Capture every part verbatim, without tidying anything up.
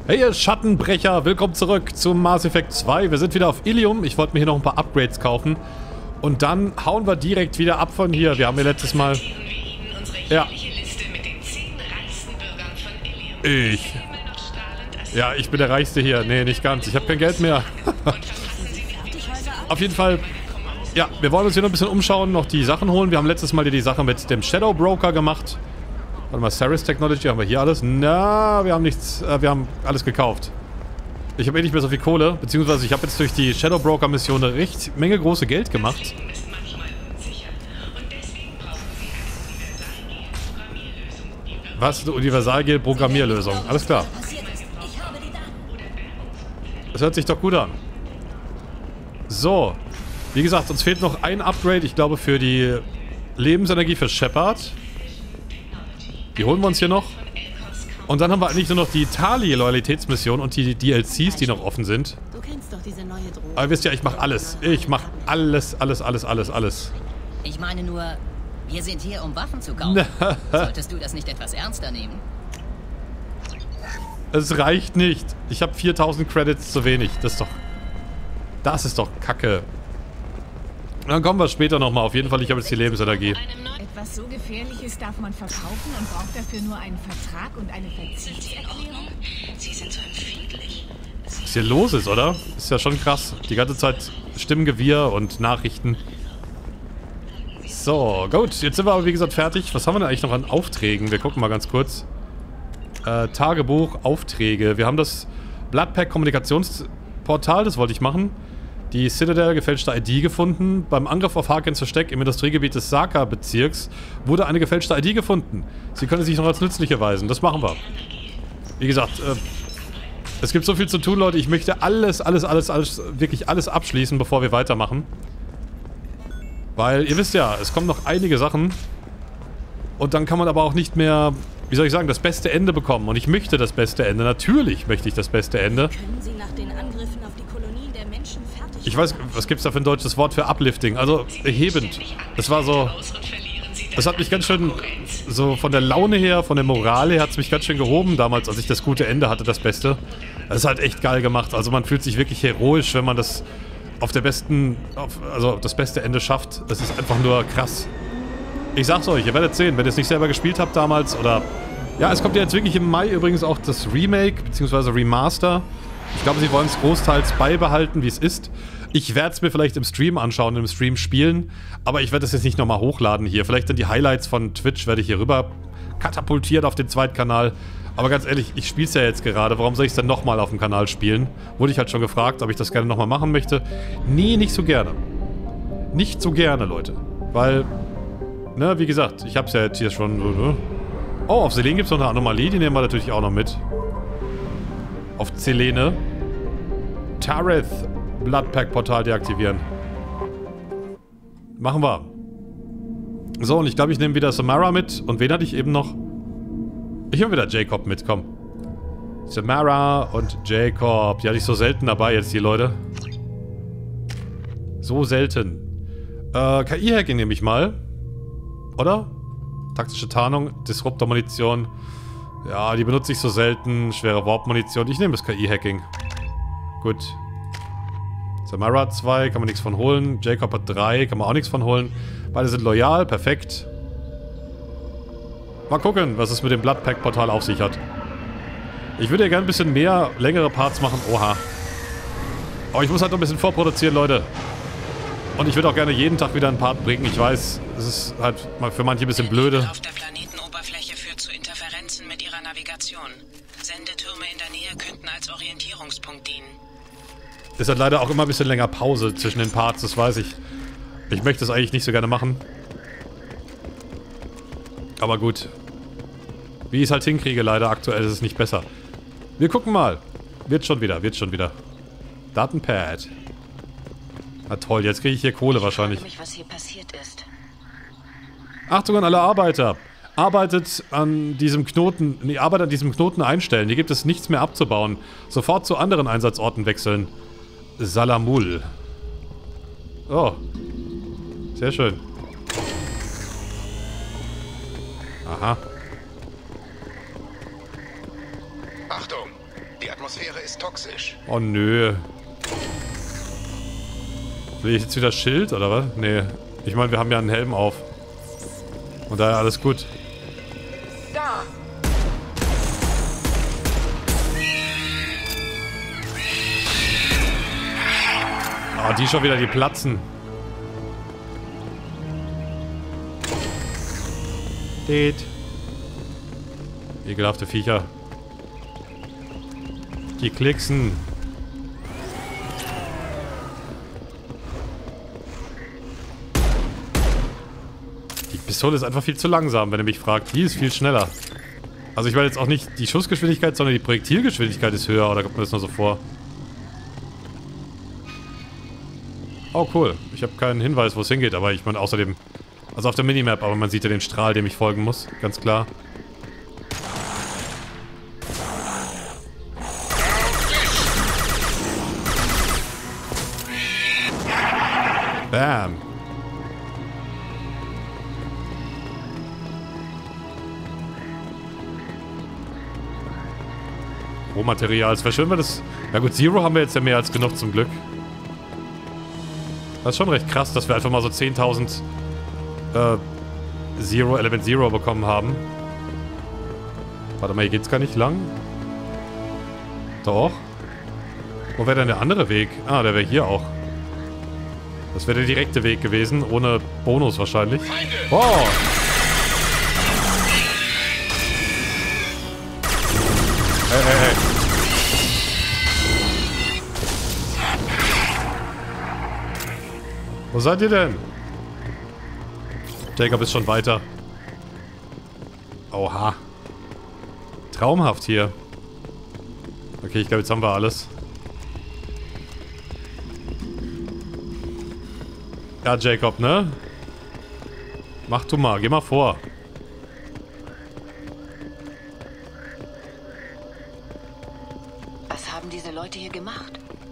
Hey ihr Schattenbrecher, willkommen zurück zu Mass Effect zwei. Wir sind wieder auf Ilium. Ich wollte mir hier noch ein paar Upgrades kaufen. Und dann hauen wir direkt wieder ab von hier. Wir haben ja letztes Mal... Ja. Ich. Ja, ich bin der Reichste hier. Nee, nicht ganz. Ich habe kein Geld mehr. Auf jeden Fall... Ja, wir wollen uns hier noch ein bisschen umschauen, noch die Sachen holen. Wir haben letztes Mal hier die Sache mit dem Shadow Broker gemacht. Warte mal, Ceres Technology, haben wir hier alles? Na, wir haben nichts, äh, wir haben alles gekauft. Ich habe eh nicht mehr so viel Kohle, beziehungsweise ich habe jetzt durch die Shadow Broker Mission eine recht Menge große Geld gemacht. Was? Eine Universal-Programmierlösung. Alles klar. Das hört sich doch gut an. So. Wie gesagt, uns fehlt noch ein Upgrade, ich glaube für die Lebensenergie für Shepard. Die holen wir uns hier noch. Und dann haben wir eigentlich nur noch die Tali-Loyalitätsmission und die D L Cs, die noch offen sind. Du kennst doch diese neue Drohung. Aber ihr wisst ja, ich mache alles. Ich mache alles, alles, alles, alles, alles. Ich meine nur, wir sind hier, um Waffen zu kaufen. Solltest du das nicht etwas ernster nehmen? Es reicht nicht. Ich habe viertausend Credits zu wenig. Das ist doch... Das ist doch Kacke. Dann kommen wir später nochmal. Auf jeden Fall, ich habe jetzt die Lebensenergie. Etwas so Gefährliches darf man verkaufen und braucht dafür nur einen Vertrag und eine Verzichtserklärung? Sie sind so empfindlich. Was hier los ist, oder? Ist ja schon krass. Die ganze Zeit Stimmengewirr und Nachrichten. So, gut. Jetzt sind wir aber, wie gesagt, fertig. Was haben wir denn eigentlich noch an Aufträgen? Wir gucken mal ganz kurz. Äh, Tagebuch, Aufträge. Wir haben das Bloodpack-Kommunikationsportal, das wollte ich machen. Die Citadel gefälschte I D gefunden. Beim Angriff auf Harkins Versteck im Industriegebiet des Saka-Bezirks wurde eine gefälschte I D gefunden. Sie können sich noch als nützlich erweisen. Das machen wir. Wie gesagt, äh, es gibt so viel zu tun, Leute. Ich möchte alles, alles, alles, alles, wirklich alles abschließen, bevor wir weitermachen. Weil, ihr wisst ja, es kommen noch einige Sachen. Und dann kann man aber auch nicht mehr, wie soll ich sagen, das beste Ende bekommen. Und ich möchte das beste Ende. Natürlich möchte ich das beste Ende. Können Sie nach den Angriffen auf die Kolonien der Menschen fertig... Ich weiß, was gibt's da für ein deutsches Wort für Uplifting? Also, erhebend. Das war so... Das hat mich ganz schön... So von der Laune her, von der Moral her hat es mich ganz schön gehoben damals, als ich das gute Ende hatte, das Beste. Das ist halt echt geil gemacht. Also man fühlt sich wirklich heroisch, wenn man das auf der besten... Auf, also das beste Ende schafft. Das ist einfach nur krass. Ich sag's euch, ihr werdet sehen, wenn ihr es nicht selber gespielt habt damals oder... Ja, es kommt ja jetzt wirklich im Mai übrigens auch das Remake, beziehungsweise Remaster. Ich glaube, sie wollen es großteils beibehalten, wie es ist. Ich werde es mir vielleicht im Stream anschauen, im Stream spielen, aber ich werde es jetzt nicht nochmal hochladen hier. Vielleicht dann die Highlights von Twitch werde ich hier rüber katapultiert auf den Zweitkanal. Aber ganz ehrlich, ich spiele es ja jetzt gerade, warum soll ich es dann nochmal auf dem Kanal spielen? Wurde ich halt schon gefragt, ob ich das gerne nochmal machen möchte. Nee, nicht so gerne. Nicht so gerne, Leute. Weil, ne, wie gesagt, ich habe es ja jetzt hier schon... Ne? Oh, auf Selene gibt es noch eine Anomalie, die nehmen wir natürlich auch noch mit. Auf Selene. Tareth. Bloodpack-Portal deaktivieren. Machen wir. So, und ich glaube, ich nehme wieder Samara mit. Und wen hatte ich eben noch? Ich nehme wieder Jacob mit, komm. Samara und Jacob. Die hatte ich so selten dabei jetzt, die Leute. So selten. Äh, K I-Hacking nehme ich mal. Oder? Taktische Tarnung, Disruptor-Munition. Ja, die benutze ich so selten. Schwere Warp-Munition. Ich nehme das K I-Hacking. Gut. Samara hat zwei, kann man nichts von holen. Jacob hat drei, kann man auch nichts von holen. Beide sind loyal, perfekt. Mal gucken, was es mit dem Bloodpack-Portal auf sich hat. Ich würde ja gerne ein bisschen mehr, längere Parts machen. Oha. Aber ich muss halt noch ein bisschen vorproduzieren, Leute. Und ich würde auch gerne jeden Tag wieder einen Part bringen. Ich weiß, es ist halt für manche ein bisschen blöde. Auf der Planetenoberfläche führt zu Interferenzen mit ihrer Navigation. Sendetürme in der Nähe könnten als Orientierungspunkt dienen. Ist halt leider auch immer ein bisschen länger Pause zwischen den Parts, das weiß ich. Ich möchte das eigentlich nicht so gerne machen. Aber gut. Wie ich es halt hinkriege, leider aktuell ist es nicht besser. Wir gucken mal. Wird schon wieder, wird schon wieder. Datenpad. Na toll, jetzt kriege ich hier Kohle wahrscheinlich. Ich frage mich, was hier passiert ist. Achtung an alle Arbeiter. Arbeitet an diesem Knoten, nee, Arbeit an diesem Knoten einstellen. Hier gibt es nichts mehr abzubauen. Sofort zu anderen Einsatzorten wechseln. Salamul. Oh. Sehr schön. Aha. Achtung! Die Atmosphäre ist toxisch. Oh nö. Will ich jetzt wieder Schild oder was? Nee. Ich meine, wir haben ja einen Helm auf. Und daher alles gut. Da! Ah, die schon wieder, die platzen. Deet. Ekelhafte Viecher. Die klicksen. Die Pistole ist einfach viel zu langsam, wenn ihr mich fragt. Die ist viel schneller. Also ich meine jetzt auch nicht die Schussgeschwindigkeit, sondern die Projektilgeschwindigkeit ist höher. Oder kommt mir das nur so vor? Oh cool. Ich habe keinen Hinweis, wo es hingeht. Aber ich meine außerdem... Also auf der Minimap, aber man sieht ja den Strahl, dem ich folgen muss. Ganz klar. Bam. Rohmaterial. Es wäre schön, wenn das... Ja gut, Zero haben wir jetzt ja mehr als genug zum Glück. Das ist schon recht krass, dass wir einfach mal so zehntausend äh, Zero, Element Zero bekommen haben. Warte mal, hier geht's gar nicht lang. Doch. Wo wäre denn der andere Weg? Ah, der wäre hier auch. Das wäre der direkte Weg gewesen, ohne Bonus wahrscheinlich. Wow! Hey, hey, hey. Wo seid ihr denn? Jacob ist schon weiter. Oha. Traumhaft hier. Okay, ich glaube, jetzt haben wir alles. Ja, Jacob, ne? Mach du mal, geh mal vor. Was haben diese Leute hier gemacht?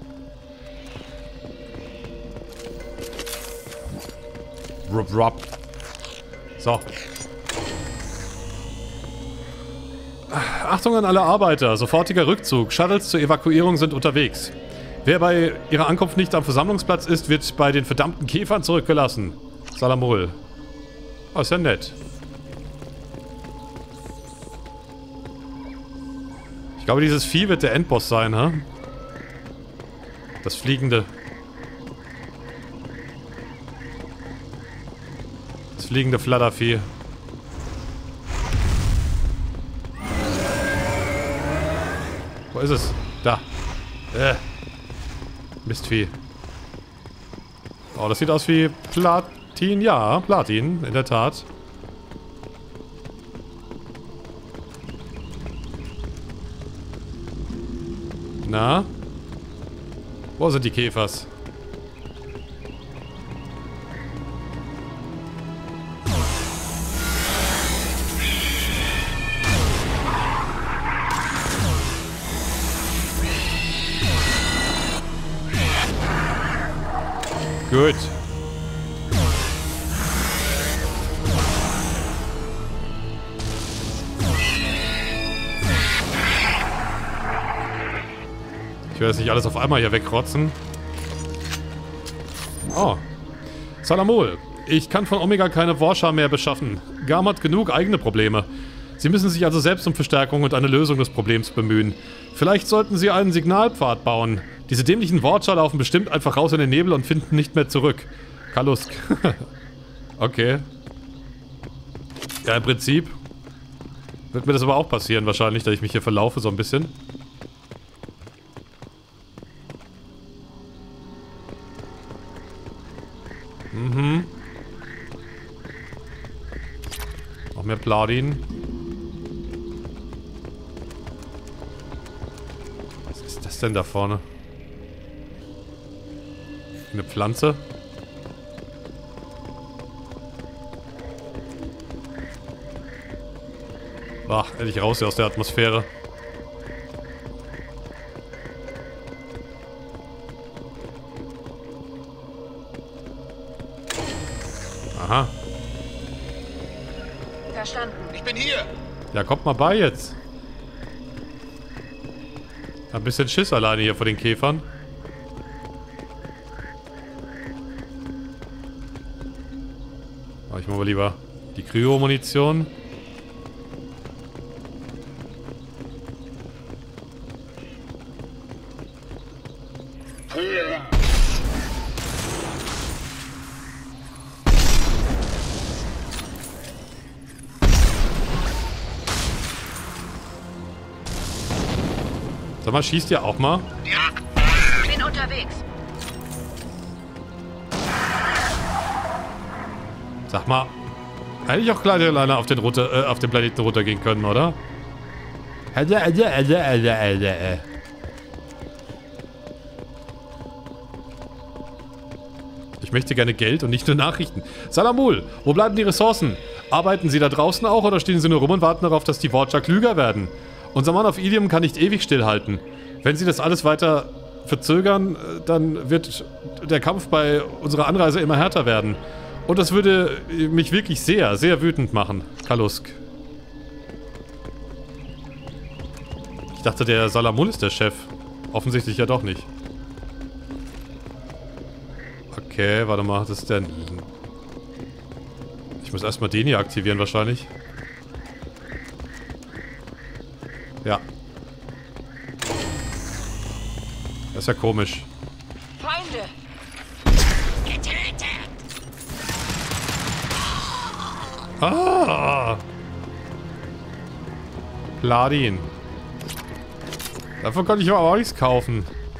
Rup, rup. So. Achtung an alle Arbeiter, sofortiger Rückzug. Shuttles zur Evakuierung sind unterwegs. Wer bei ihrer Ankunft nicht am Versammlungsplatz ist, wird bei den verdammten Käfern zurückgelassen. Salamul. Oh, ist ja nett. Ich glaube, dieses Vieh wird der Endboss sein, hä? Das Fliegende. Das fliegende Flattervieh. Wo ist es? Da. Äh. Mistvieh. Oh, das sieht aus wie Platin. Ja, Platin, in der Tat. Na? Wo sind die Käfers? Gut. Ich werde jetzt nicht alles auf einmal hier wegrotzen. Oh. Salamul. Ich kann von Omega keine Warschar mehr beschaffen. Garm hat genug eigene Probleme. Sie müssen sich also selbst um Verstärkung und eine Lösung des Problems bemühen. Vielleicht sollten Sie einen Signalpfad bauen. Diese dämlichen Warschar laufen bestimmt einfach raus in den Nebel und finden nicht mehr zurück. Kalusk. Okay. Ja, im Prinzip wird mir das aber auch passieren wahrscheinlich, dass ich mich hier verlaufe so ein bisschen. Mhm. Noch mehr Platin. Was ist das denn da vorne? Eine Pflanze? Ach, endlich raus hier aus der Atmosphäre. Aha. Verstanden. Ich bin hier. Ja, kommt mal bei jetzt. Ein bisschen Schiss alleine hier vor den Käfern. Aber ich mache mal lieber die Kryo-Munition. Sag mal, schießt ihr auch mal? Ich bin unterwegs. Sag mal, hätte ich auch gleich alleine auf den, runter, äh, auf den Planeten runtergehen können, oder? Ich möchte gerne Geld und nicht nur Nachrichten. Salamul, wo bleiben die Ressourcen? Arbeiten sie da draußen auch oder stehen sie nur rum und warten darauf, dass die Vorja klüger werden? Unser Mann auf Ilium kann nicht ewig stillhalten. Wenn sie das alles weiter verzögern, dann wird der Kampf bei unserer Anreise immer härter werden. Und das würde mich wirklich sehr, sehr wütend machen. Kalusk. Ich dachte, der Salamul ist der Chef. Offensichtlich ja doch nicht. Okay, warte mal, das ist der... Ich muss erstmal den hier aktivieren wahrscheinlich. Ja. Das ist ja komisch. Feinde! Getötet! Ah! Pladin. Davon konnte ich aber auch nichts kaufen.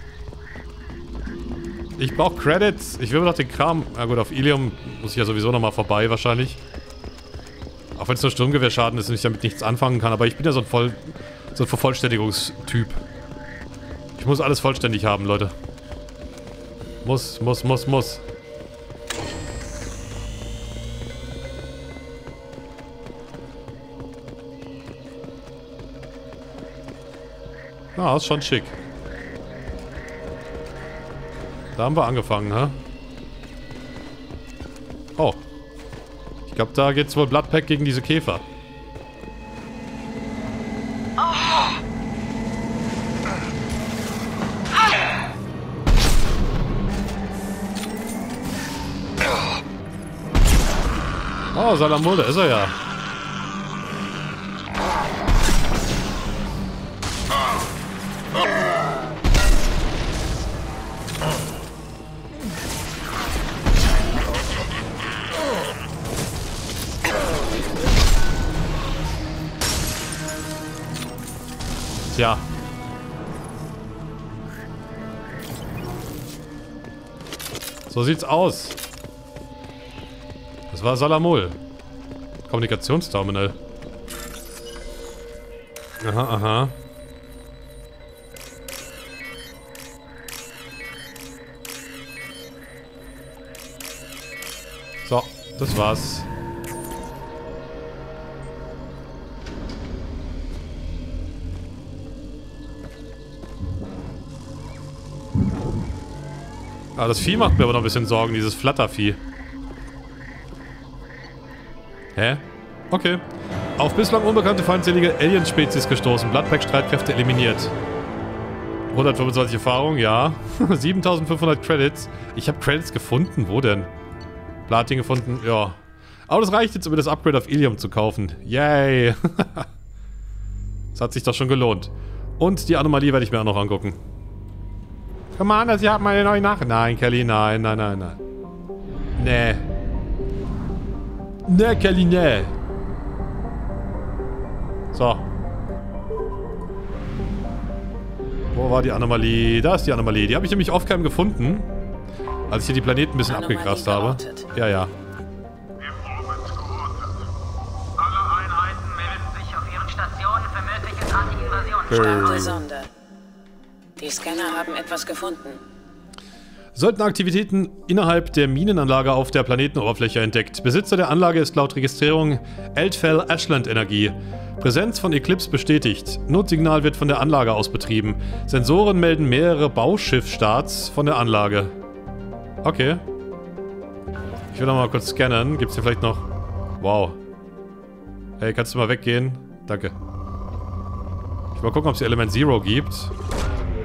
Ich brauche Credits. Ich will mir doch den Kram... Na gut, auf Ilium muss ich ja sowieso nochmal vorbei wahrscheinlich. Auch wenn es nur Sturmgewehrschaden ist und ich damit nichts anfangen kann. Aber ich bin ja so ein voll... So ein Vervollständigungstyp. Ich muss alles vollständig haben, Leute. Muss, muss, muss, muss. Ah, ist schon schick. Da haben wir angefangen, hä? Oh. Ich glaube, da geht's wohl Bloodpack gegen diese Käfer. Oh, Salamul, da ist er ja. Tja. So sieht's aus. Das war Salamul. Kommunikationsterminal. Aha, aha. So, das war's. Ah, das Vieh macht mir aber noch ein bisschen Sorgen, dieses Flattervieh. Hä? Okay. Auf bislang unbekannte feindselige Alien-Spezies gestoßen. Bloodpack-Streitkräfte eliminiert. hundertfünfundzwanzig Erfahrung, ja. siebentausendfünfhundert Credits. Ich habe Credits gefunden. Wo denn? Platin gefunden, ja. Aber das reicht jetzt, um mir das Upgrade auf Ilium zu kaufen. Yay. Das hat sich doch schon gelohnt. Und die Anomalie werde ich mir auch noch angucken. Commander, Sie haben meine neue Nachricht. Nein, Kelly, nein, nein, nein, nein. Nee. Nee, Kelly, nee. So. Wo war die Anomalie? Da ist die Anomalie. Die habe ich nämlich off-cam gefunden. Als ich hier die Planeten ein bisschen Anomalie abgegrast habe. geortet. Ja, ja. Informant geortet. Alle Einheiten melden sich auf ihren Stationen für mögliches Anti-Invasion. Stand der Sonde. Die Scanner haben etwas gefunden. Söldneraktivitäten innerhalb der Minenanlage auf der Planetenoberfläche entdeckt. Besitzer der Anlage ist laut Registrierung Eldfell Ashland Energie. Präsenz von Eclipse bestätigt. Notsignal wird von der Anlage aus betrieben. Sensoren melden mehrere Bauschiffstarts von der Anlage. Okay. Ich will noch mal kurz scannen. Gibt's hier vielleicht noch... Wow. Hey, kannst du mal weggehen? Danke. Ich will mal gucken, ob es hier Element Zero gibt.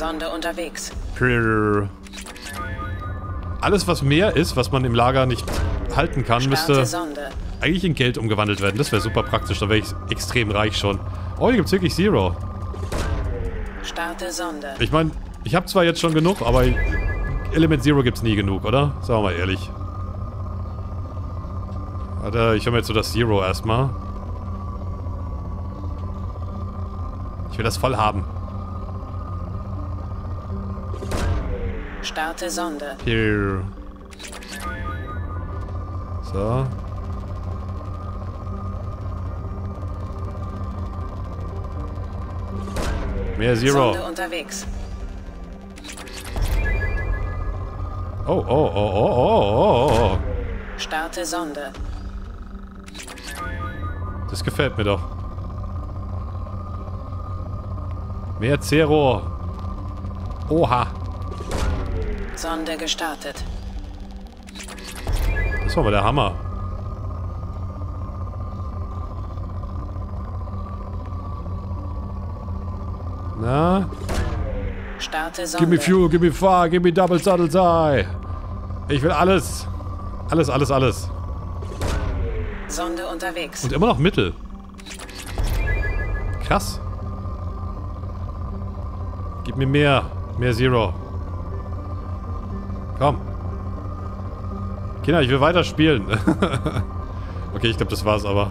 Sonde unterwegs. Prrr. Alles, was mehr ist, was man im Lager nicht halten kann, müsste Sonde. eigentlich in Geld umgewandelt werden. Das wäre super praktisch, da wäre ich extrem reich schon. Oh, hier gibt es wirklich Zero. Starte Sonde. Ich meine, ich habe zwar jetzt schon genug, aber Element Zero gibt es nie genug, oder? Sagen wir mal ehrlich. Warte, ich höre mir jetzt so das Zero erstmal. Ich will das voll haben. Starte Sonde. Hier. So. Mehr Zero. Sonde unterwegs. Oh, oh, oh, oh, oh, oh, oh. Starte Sonde. Das gefällt mir doch. Mehr Zero. Oha. Sonde gestartet. Das war mal der Hammer. Na? Starte Sonde. Give me fuel, give me fire, give me double saddle die. Ich will alles. Alles, alles, alles. Sonde unterwegs. Und immer noch Mittel. Krass. Gib mir mehr. Mehr Zero. Komm. Kinder, ich will weiter spielen. Okay, ich glaube, das war's aber.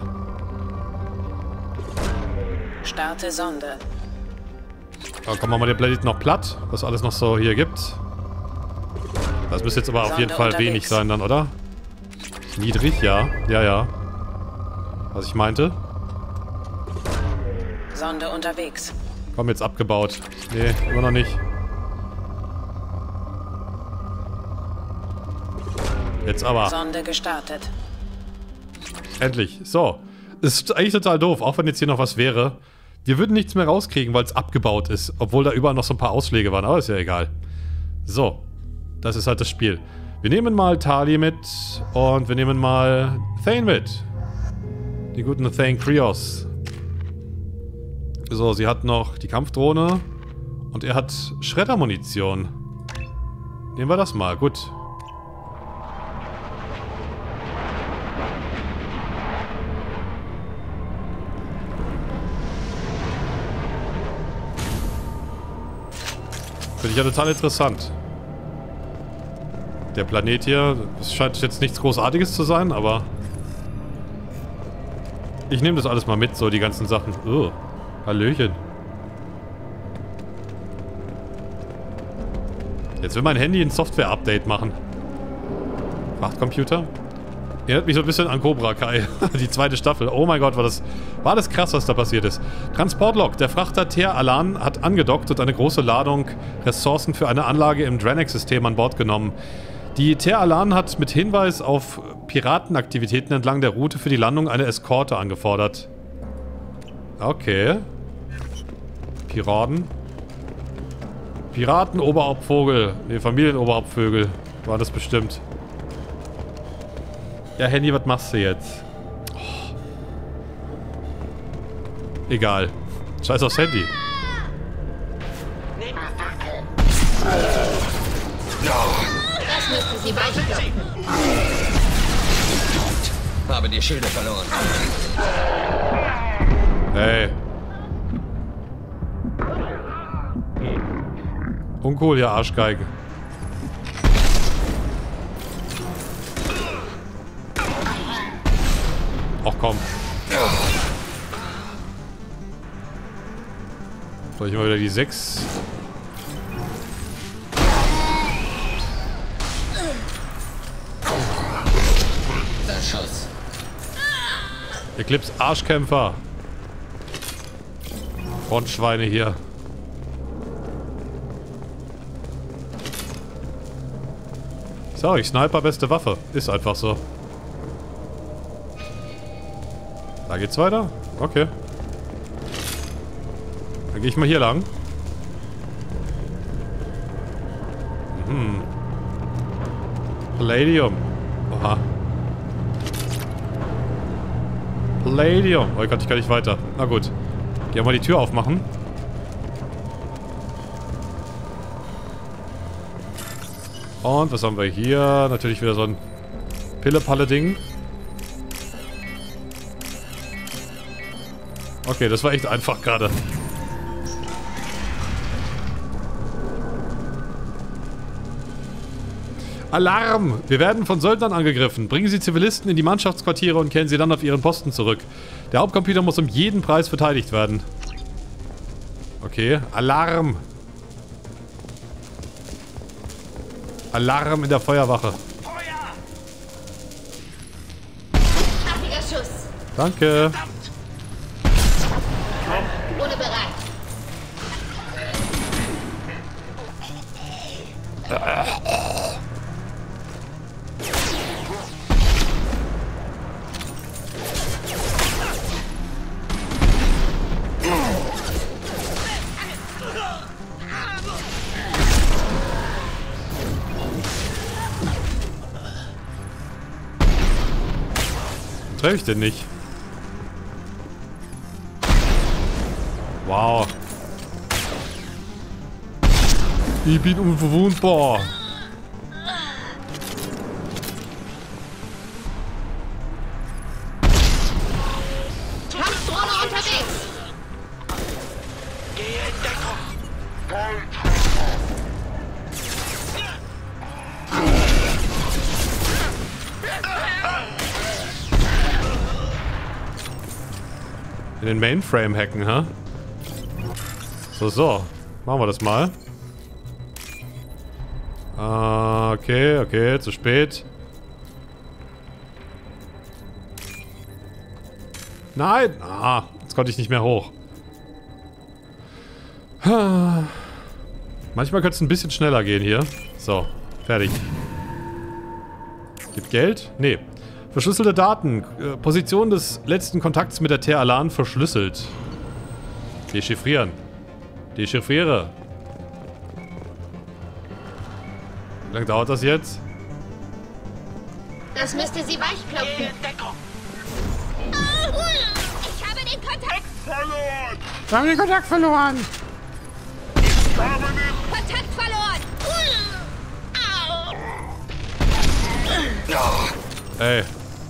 Starte Sonde. Oh, komm, machen wir den Planet noch platt, was alles noch so hier gibt. Das müsste jetzt aber auf jeden Fall unterwegs. wenig sein dann, oder? Niedrig, ja. Ja, ja. Was ich meinte. Sonde unterwegs. Komm, jetzt abgebaut. Nee, immer noch nicht. Jetzt aber. Sonde gestartet. Endlich. So. Ist eigentlich total doof, auch wenn jetzt hier noch was wäre. Wir würden nichts mehr rauskriegen, weil es abgebaut ist. Obwohl da überall noch so ein paar Ausschläge waren, aber ist ja egal. So. Das ist halt das Spiel. Wir nehmen mal Tali mit und wir nehmen mal Thane mit. Die guten Thane Krios. So, sie hat noch die Kampfdrohne und er hat Schreddermunition. Nehmen wir das mal, gut. Finde ich ja total interessant. Der Planet hier, es scheint jetzt nichts Großartiges zu sein, aber ich nehme das alles mal mit, so die ganzen Sachen. Oh, Hallöchen. Jetzt will mein Handy ein Software-Update machen. Frachtcomputer? Erinnert mich so ein bisschen an Cobra Kai. Die zweite Staffel. Oh mein Gott, war das, war das krass, was da passiert ist. Transportlog. Der Frachter Ter Alan hat angedockt und eine große Ladung Ressourcen für eine Anlage im Dranex-System an Bord genommen. Die Ter Alan hat mit Hinweis auf Piratenaktivitäten entlang der Route für die Landung eine Eskorte angefordert. Okay. Piraten. Piraten, Oberhauptvogel. Ne, Familienoberhauptvögel. War das bestimmt. Ja, Handy, was machst du jetzt? Oh. Egal. Scheiß aufs Handy. Das müsste sie weichklopfen. Habe die Schilde verloren. Hey. Uncool, ja, Arschgeige. Ach komm. Soll ich mal wieder die sechs? Der Schuss. Eclipse Arschkämpfer. Frontschweine hier. So, ich Sniper, beste Waffe. Ist einfach so. Da geht's weiter? Okay. Dann gehe ich mal hier lang. Mhm. Palladium. Oha. Palladium. Oh Gott, ich kann nicht weiter. Na gut. Gehen wir mal die Tür aufmachen. Und was haben wir hier? Natürlich wieder so ein Pille-Palle-Ding. Okay, das war echt einfach gerade. Alarm! Wir werden von Söldnern angegriffen. Bringen Sie Zivilisten in die Mannschaftsquartiere und kehren sie dann auf ihren Posten zurück. Der Hauptcomputer muss um jeden Preis verteidigt werden. Okay, Alarm! Alarm in der Feuerwache. Artiger Schuss. Danke. Ohne bereit. Treffe ich denn nicht? Wow. Ich bin unverwundbar. Kampfdrohne unterwegs. Gehe in Deckung. In den Mainframe hacken, ha? So, so. Machen wir das mal. Ah, okay, okay, zu spät. Nein! Ah, jetzt konnte ich nicht mehr hoch. Manchmal könnte es ein bisschen schneller gehen hier. So, fertig. Gibt Geld? Nee. Verschlüsselte Daten. Äh, Position des letzten Kontakts mit der Ter-Alan verschlüsselt. Dechiffrieren. Dechiffriere. Wie lange dauert das jetzt? Das müsste sie weichklopfen. Gehe in Deckung. Ich habe den Kontakt. Verloren. Wir haben den Kontakt verloren. Ich habe den... Kontakt verloren. Ey.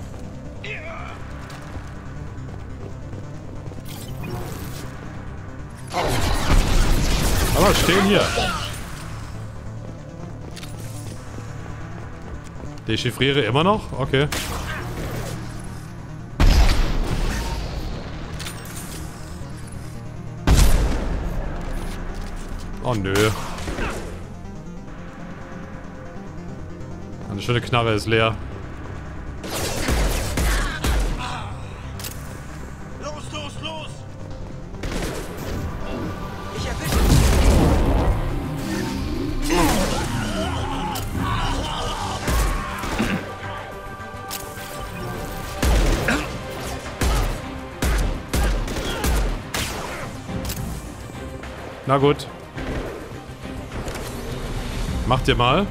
Aber stehen hier. Dechiffriere immer noch? Okay. Oh nö. Eine schöne Knarre ist leer. Los, los, los. Ich erwische. Na gut. Macht ihr mal.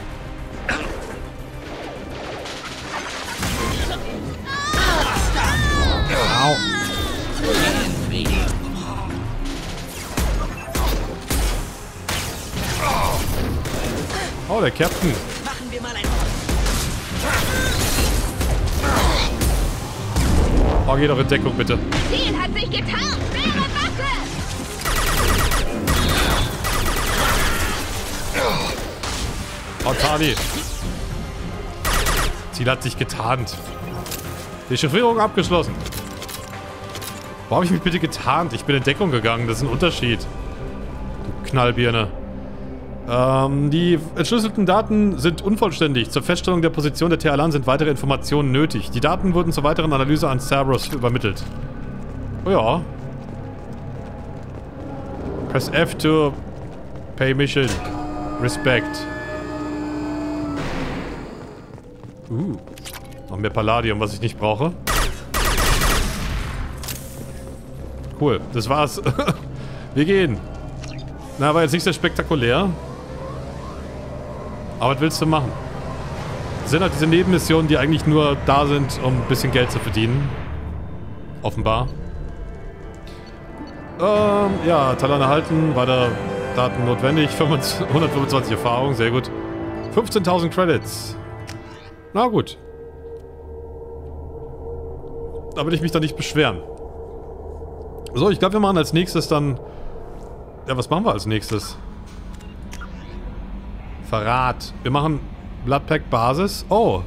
Au. Oh, der Captain. Machen wir mal ein... Oh, geh doch in Deckung, bitte. Ziel hat sich getarnt. Schwere Waffe. Oh, Tali. Ziel hat sich getarnt. Dechiffrierung abgeschlossen. Wo habe ich mich bitte getarnt? Ich bin in Deckung gegangen. Das ist ein Unterschied. Du Knallbirne. Ähm, die entschlüsselten Daten sind unvollständig. Zur Feststellung der Position der Ter-Alan sind weitere Informationen nötig. Die Daten wurden zur weiteren Analyse an Cerberus übermittelt. Oh ja. Press F to pay mission. Respect. Uh. Noch mehr Palladium, was ich nicht brauche. Cool, das war's. Wir gehen. Na, war jetzt nicht sehr spektakulär. Aber was willst du machen? Das sind halt diese Nebenmissionen, die eigentlich nur da sind, um ein bisschen Geld zu verdienen. Offenbar. Ähm, ja, Talon erhalten. Weiter Daten notwendig. hundertfünfundzwanzig Erfahrung, sehr gut. fünfzehntausend Credits. Na gut. Da will ich mich doch nicht beschweren. So, ich glaube, wir machen als nächstes dann... Ja, was machen wir als nächstes? Verrat. Wir machen Bloodpack Basis. Oh.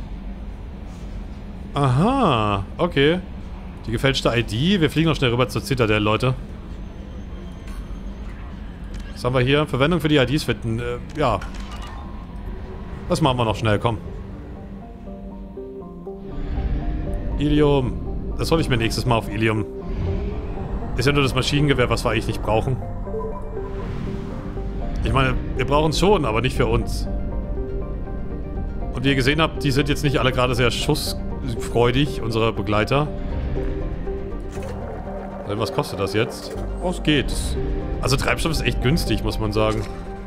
Aha. Okay. Die gefälschte I D. Wir fliegen noch schnell rüber zur Citadel, Leute. Was haben wir hier? Verwendung für die I Ds finden. Äh, ja. Das machen wir noch schnell, komm. Ilium. Das hole ich mir nächstes Mal auf Ilium. Ist ja nur das Maschinengewehr, was wir eigentlich nicht brauchen. Ich meine, wir brauchen es schon, aber nicht für uns. Und wie ihr gesehen habt, die sind jetzt nicht alle gerade sehr schussfreudig, unsere Begleiter. Was kostet das jetzt? Oh, es geht. Also Treibstoff ist echt günstig, muss man sagen.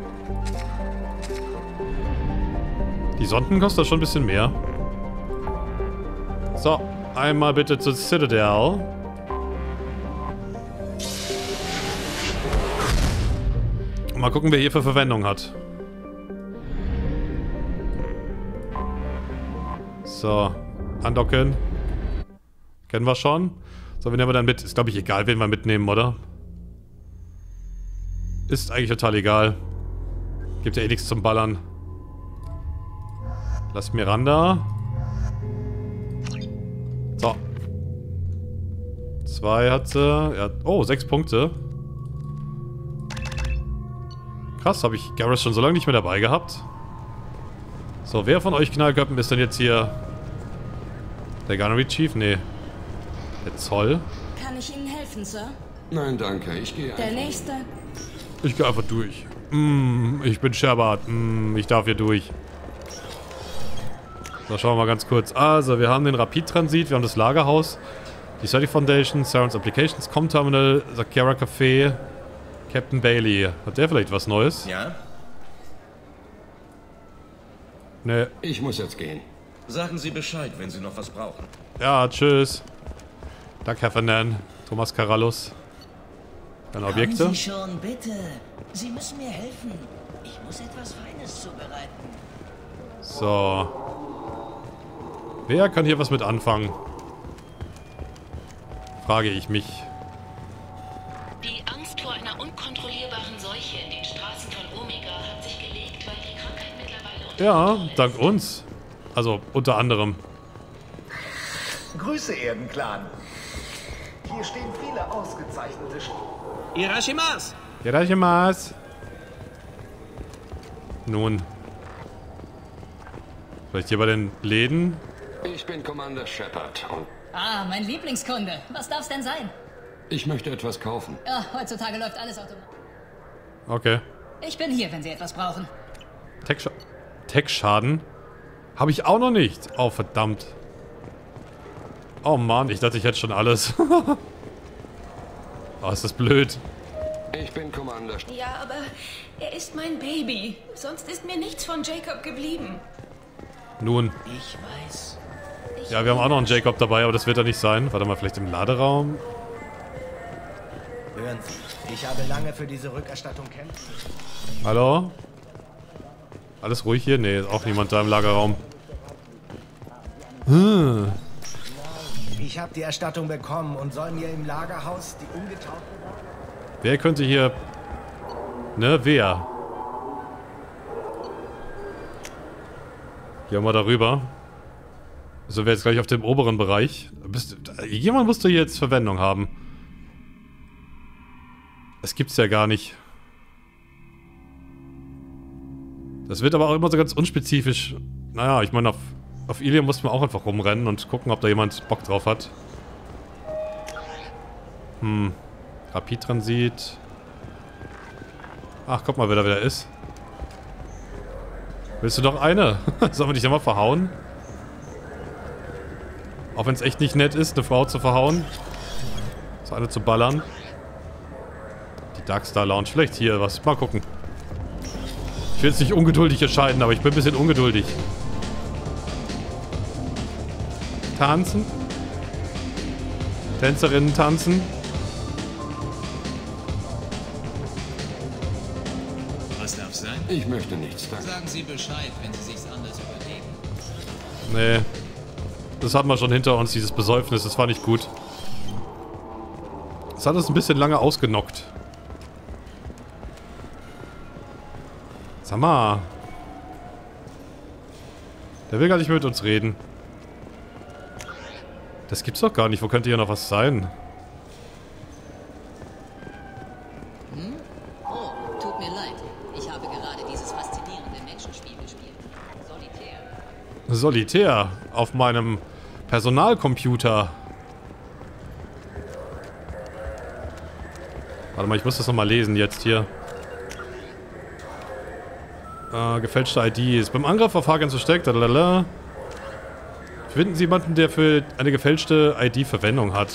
Die Sonden kosten schon ein bisschen mehr. So, einmal bitte zur Citadel. Mal gucken, wer hier für Verwendung hat. So, andocken. Kennen wir schon. So, wen nehmen wir dann mit? Ist, glaube ich, egal, wen wir mitnehmen, oder? Ist eigentlich total egal. Gibt ja eh nichts zum Ballern. Lass Miranda. So. Zwei hat sie. Ja, oh, sechs Punkte. Krass, habe ich Garrus schon so lange nicht mehr dabei gehabt. So, wer von euch Knallköppen ist denn jetzt hier? Der Gunnery Chief? Nee. Der Zoll? Kann ich Ihnen helfen, Sir? Nein, danke. Ich gehe Der einfach. Nächste. Ich gehe einfach durch. Mm, ich bin Sherbert. Mm, ich darf hier durch. So, schauen wir mal ganz kurz. Also, wir haben den Rapid-Transit, wir haben das Lagerhaus, die Study Foundation, Sarens Applications, Com-Terminal, Zakera Café, Captain Bailey. Hat der vielleicht was Neues? Ja? Nee. Ich muss jetzt gehen. Sagen Sie Bescheid, wenn Sie noch was brauchen. Ja, tschüss. Danke, Herr Fernand. Thomas Karallus. Keine Objekte. Kommen Sie schon, bitte. Sie müssen mir helfen. Ich muss etwas Feines zubereiten. So. Wer kann hier was mit anfangen? Frage ich mich. Die Angst vor einer unkontrollierbaren Seuche in den Straßen von Omega hat sich gelegt, weil die Krankheit mittlerweile... Ja, dank uns. Also, unter anderem. Grüße, Erdenclan. Hier stehen viele ausgezeichnete Sch Irashimas! Irashimas! Nun. Vielleicht hier bei den Läden? Ich bin Commander Shepard und Ah, mein Lieblingskunde. Was darf's denn sein? ich möchte etwas kaufen. Ja, heutzutage läuft alles automatisch. Okay. Ich bin hier, wenn Sie etwas brauchen. Tech-Scha- Tech-Schaden? Habe ich auch noch nicht. Oh, verdammt. Oh Mann, ich dachte, ich hätte schon alles. Oh, ist das blöd. Ich bin Commander Sh Ja, aber er ist mein Baby. Sonst ist mir nichts von Jacob geblieben. Nun. Ich weiß. Ja, wir haben auch noch einen Jacob dabei, aber das wird er nicht sein. Warte mal, vielleicht im Laderaum? Hören Sie, ich habe lange für diese Rückerstattung kämpfen. Hallo? Alles ruhig hier? Nee, ist auch niemand da im Lagerraum. Hm. Ich habe die Erstattung bekommen und soll mir im Lagerhaus die ungetauchte... Wer könnte hier... Ne, wer? Gehen wir darüber. So, wir jetzt gleich auf dem oberen Bereich. Bist, jemand musste hier jetzt Verwendung haben. Das gibt's ja gar nicht. Das wird aber auch immer so ganz unspezifisch. Naja, ich meine, auf, auf Ilium mussten wir auch einfach rumrennen und gucken, ob da jemand Bock drauf hat. Hm. Rapid-Transit. Ach, guck mal, wer da wieder ist. Willst du doch eine? Sollen wir dich nochmal verhauen? Auch wenn es echt nicht nett ist, eine Frau zu verhauen. So eine zu ballern. Die Darkstar Lounge. Vielleicht hier was. Mal gucken. Ich will jetzt nicht ungeduldig entscheiden, aber ich bin ein bisschen ungeduldig. Tanzen. Tänzerinnen tanzen. Was darf sein? Ich möchte nichts, danke. Sagen Sie Bescheid, wenn Sie sich's anders überlegen. Nee. Das hatten wir schon hinter uns, dieses Besäufnis. Das war nicht gut. Das hat uns ein bisschen lange ausgenockt. Sag mal. Der will gar nicht mehr mit uns reden. Das gibt's doch gar nicht. Wo könnte hier noch was sein? Hm? Oh, tut mir leid. Ich habe gerade dieses faszinierende Menschenspiel gespielt. Solitär. Solitär. Auf meinem Personalcomputer. Warte mal, ich muss das nochmal lesen jetzt hier. Äh, gefälschte I Ds. Beim Angriff auf Hagen versteckt. Lalala. Finden Sie jemanden, der für eine gefälschte I D Verwendung hat?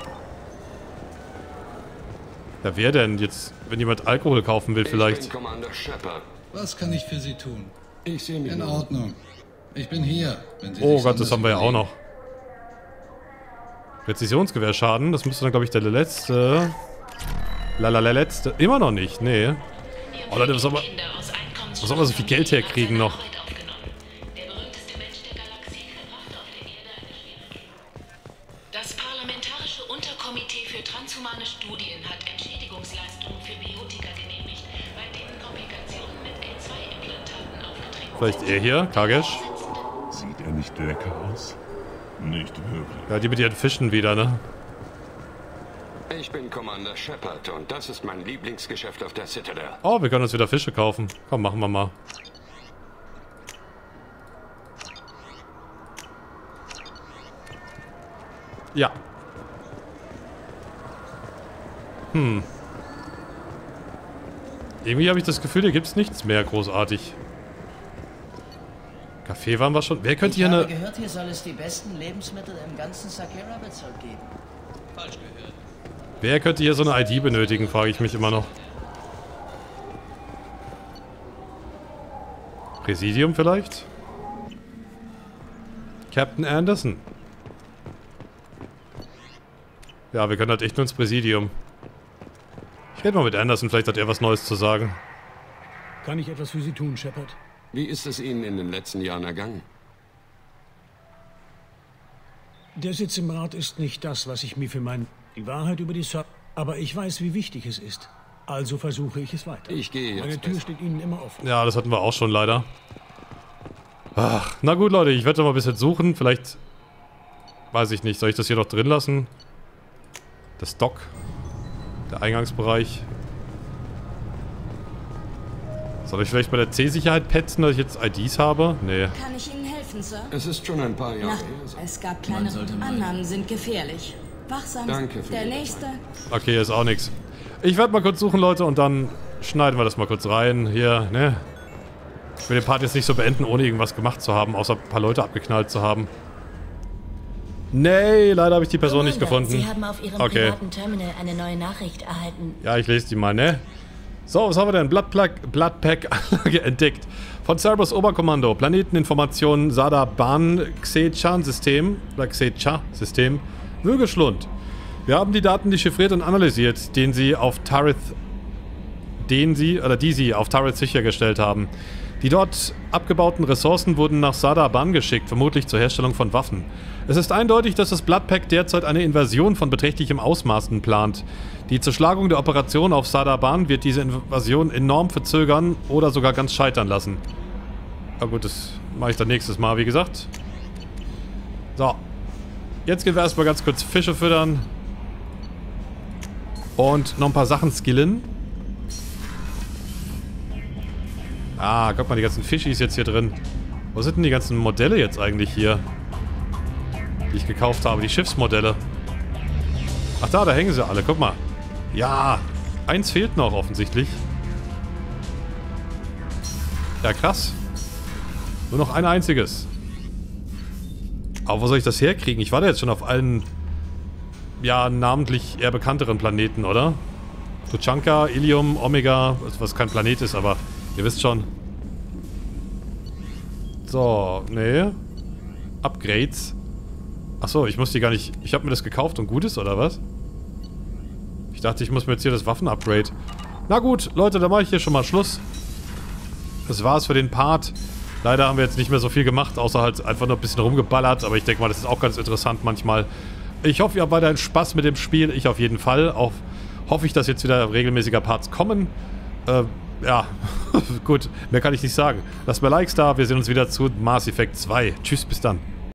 Ja, wer denn jetzt, wenn jemand Alkohol kaufen will vielleicht? Ich bin Commander Shepard. Was kann ich für Sie tun? Ich sehe mich In nur. Ordnung. Ich bin hier, wenn Sie Oh sich's Gott, das anders haben wir ja auch überlegen. noch. Präzisionsgewehrschaden, das müsste dann, glaube ich, der letzte... Lalala, letzte. Immer noch nicht, nee. Oh Leute, was soll man, was soll man so viel Geld herkriegen noch? Das Parlamentarische Unterkomitee für transhumane Studien hat Entschädigungsleistungen für Biotika genehmigt, bei denen Komplikationen mit G zwei Implantaten aufgetreten sind. Vielleicht er hier, Kagesh? Sieht er nicht lecker aus? Nicht wirklich. Ja, die mit ihren Fischen wieder, ne? Ich bin Commander Shepard und das ist mein Lieblingsgeschäft auf der Citadel. Oh, wir können uns wieder Fische kaufen. Komm, machen wir mal. Ja. Hm. Irgendwie habe ich das Gefühl, hier gibt es nichts mehr großartig. Kaffee waren wir schon. Wer könnte Ich hier habe eine... gehört, hier soll es die besten Lebensmittel im ganzen Sakera-Bezirk geben. Falsch gehört. Wer könnte hier so eine I D benötigen, frage ich mich immer noch. Präsidium vielleicht? Captain Anderson. Ja, wir können halt echt nur ins Präsidium. Ich rede mal mit Anderson, vielleicht hat er was Neues zu sagen. Kann ich etwas für Sie tun, Shepard? Wie ist es Ihnen in den letzten Jahren ergangen? Der Sitz im Rat ist nicht das, was ich mir für mein... Die Wahrheit über die Sub... Aber ich weiß, wie wichtig es ist. Also versuche ich es weiter. Ich gehe jetzt. Meine Tür besser. steht Ihnen immer offen. Ja, das hatten wir auch schon leider. Ach, na gut, Leute, ich werde mal ein bisschen suchen. Vielleicht... Weiß ich nicht. Soll ich das hier noch drin lassen? Das Dock. Der Eingangsbereich. Soll ich vielleicht bei der C-Sicherheit petzen, dass ich jetzt I Ds habe? Nee. Kann ich Ihnen helfen, Sir? Es ist schon ein paar Jahre Na, her. es gab kleine Annahmen, sind gefährlich. Wachsam. Danke für Der die nächste. Okay, hier ist auch nichts. Ich werde mal kurz suchen, Leute, und dann schneiden wir das mal kurz rein. Hier, ne? Ich will den Part jetzt nicht so beenden, ohne irgendwas gemacht zu haben, außer ein paar Leute abgeknallt zu haben. Nee, leider habe ich die Person nicht gefunden. Sie haben auf Ihrem Okay. privaten Terminal eine neue Nachricht erhalten. Ja, ich lese die mal, ne? So, was haben wir denn? Bloodpack, Bloodpack-Anlage entdeckt. Von Cerberus Oberkommando. Planeteninformationen Sadaban Xechan-System. Oder Xecha-System. Würgeschlund. Wir haben die Daten dechiffriert und analysiert, den sie auf Tarith. Den sie, oder die sie auf Tarith sichergestellt haben. Die dort abgebauten Ressourcen wurden nach Sadaban geschickt, vermutlich zur Herstellung von Waffen. Es ist eindeutig, dass das Bloodpack derzeit eine Invasion von beträchtlichem Ausmaßen plant. Die Zerschlagung der Operation auf Sadaban wird diese Invasion enorm verzögern oder sogar ganz scheitern lassen. Na gut, das mache ich dann nächstes Mal, wie gesagt. So. Jetzt gehen wir erstmal ganz kurz Fische füttern. Und noch ein paar Sachen skillen. Ah, guck mal, die ganzen Fischis jetzt hier drin. Wo sind denn die ganzen Modelle jetzt eigentlich hier? Die ich gekauft habe, die Schiffsmodelle. Ach da, da hängen sie alle, guck mal. Ja, eins fehlt noch offensichtlich. Ja, krass. Nur noch ein einziges. Aber wo soll ich das herkriegen? Ich war da jetzt schon auf allen, ja, namentlich eher bekannteren Planeten, oder? Tuchanka, Ilium, Omega, was kein Planet ist, aber ihr wisst schon. So, nee. Upgrades. Achso, ich muss die gar nicht... Ich habe mir das gekauft und gut ist, oder was? Ich dachte, ich muss mir jetzt hier das Waffen-Upgrade... Na gut, Leute, dann mache ich hier schon mal Schluss. das war's für den Part. Leider haben wir jetzt nicht mehr so viel gemacht, außer halt einfach nur ein bisschen rumgeballert. Aber ich denke mal, das ist auch ganz interessant manchmal. Ich hoffe, ihr habt weiterhin Spaß mit dem Spiel. Ich auf jeden Fall. Auch hoffe ich, dass jetzt wieder regelmäßiger Parts kommen. Äh, ja, gut, mehr kann ich nicht sagen. Lasst mir Likes da. Wir sehen uns wieder zu Mass Effect zwei. Tschüss, bis dann.